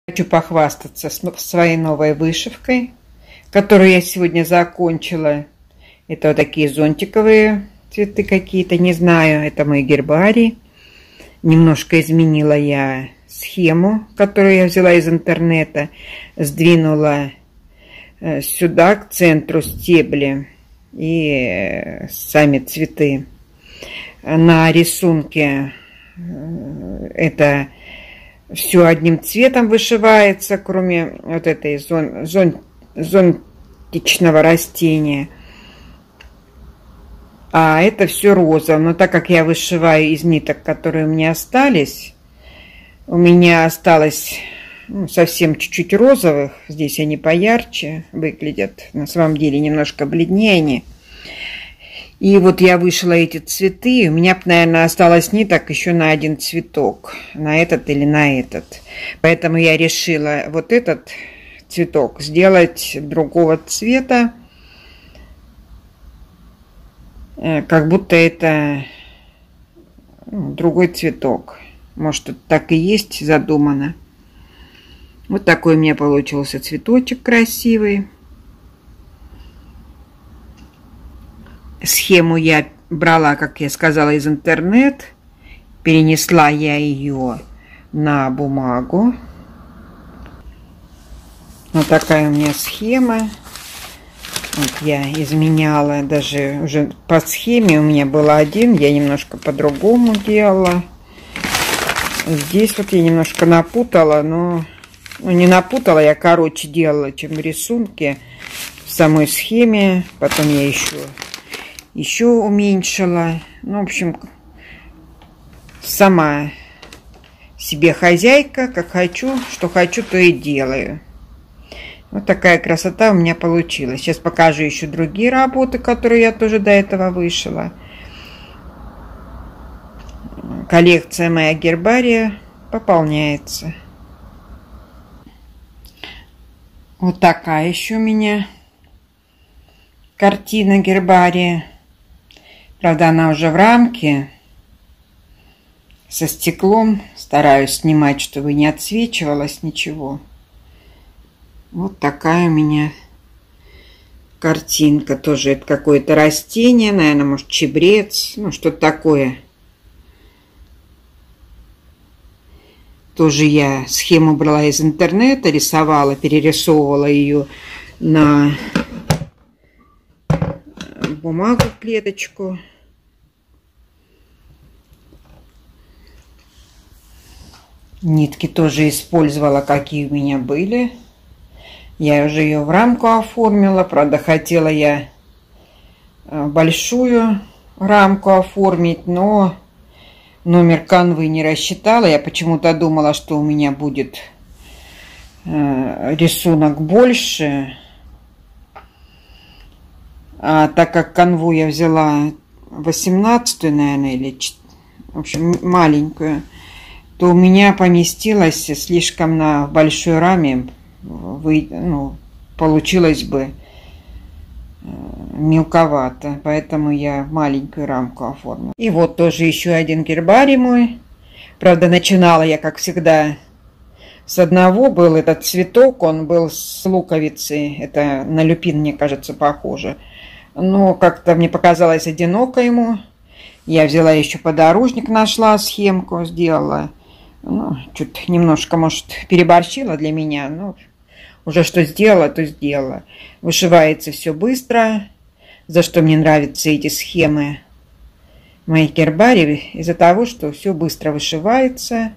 Хочу похвастаться своей новой вышивкой, которую я сегодня закончила. Это вот такие зонтиковые цветы какие-то, не знаю, это мой гербарий. Немножко изменила я схему, которую я взяла из интернета, сдвинула сюда, к центру стебли и сами цветы. На рисунке это все одним цветом вышивается, кроме вот этой зонтичного растения. А это все розовым. Но так как я вышиваю из ниток, которые у меня остались, у меня осталось совсем чуть-чуть розовых. Здесь они поярче выглядят. На самом деле немножко бледнее они. И вот я вышила эти цветы. У меня, наверное, осталось ниток еще на один цветок. На этот или на этот. Поэтому я решила вот этот цветок сделать другого цвета. Как будто это другой цветок. Может, так и есть задумано. Вот такой у меня получился цветочек красивый. Схему я брала, как я сказала, из интернета. Перенесла я ее на бумагу. Вот такая у меня схема. Вот я изменяла даже уже по схеме. У меня был один, я немножко по-другому делала. Здесь вот я немножко напутала, но не напутала, я короче делала, чем в рисунке, в самой схеме. Потом я еще уменьшила. Ну, в общем, сама себе хозяйка, как хочу, что хочу, то и делаю. Вот такая красота у меня получилась. Сейчас покажу еще другие работы, которые я тоже до этого вышила. Коллекция моя гербария пополняется. Вот такая еще у меня картина гербария. Правда, она уже в рамке со стеклом. Стараюсь снимать, чтобы не отсвечивалось ничего. Вот такая у меня картинка. Тоже это какое-то растение, наверное, может, чебрец, ну, что-то такое. Тоже я схему брала из интернета, рисовала, перерисовывала ее на бумагу, клеточку. Нитки тоже использовала, какие у меня были. Я уже ее в рамку оформила. Правда, хотела я большую рамку оформить, но номер канвы не рассчитала. Я почему-то думала, что у меня будет рисунок больше. А так как канву я взяла 18-ю, наверное, или, в общем, маленькую, то у меня поместилось слишком на большой раме. Получилось бы мелковато, поэтому я маленькую рамку оформила. И вот тоже еще один гербарий мой. Правда, начинала я, как всегда, с одного. Был этот цветок, он был с луковицей. Это на люпин, мне кажется, похоже. Но как-то мне показалось одиноко ему. Я взяла еще подорожник, нашла схемку, сделала. Чуть немножко, может, переборщила для меня, но уже что сделала, то сделала. Вышивается все быстро, за что мне нравятся эти схемы моих гербариев, из-за того, что все быстро вышивается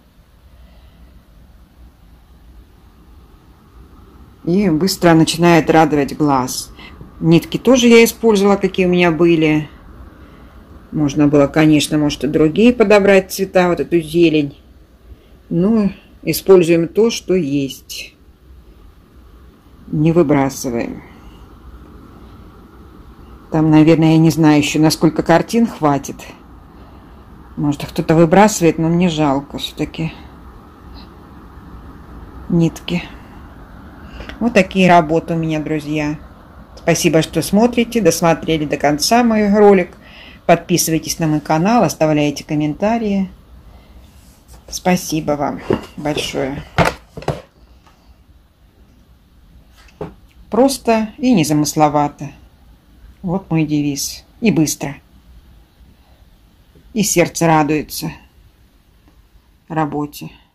и быстро начинает радовать глаз. Нитки тоже я использовала, какие у меня были. Можно было, конечно, может, и другие подобрать цвета, вот эту зелень. Но используем то, что есть. Не выбрасываем. Там, наверное, я не знаю еще, насколько картин хватит. Может, кто-то выбрасывает, но мне жалко все-таки нитки. Вот такие работы у меня, друзья. Спасибо, что смотрите, досмотрели до конца мой ролик. Подписывайтесь на мой канал, оставляйте комментарии. Спасибо вам большое. просто и незамысловато. Вот мой девиз. И быстро. И сердце радуется работе.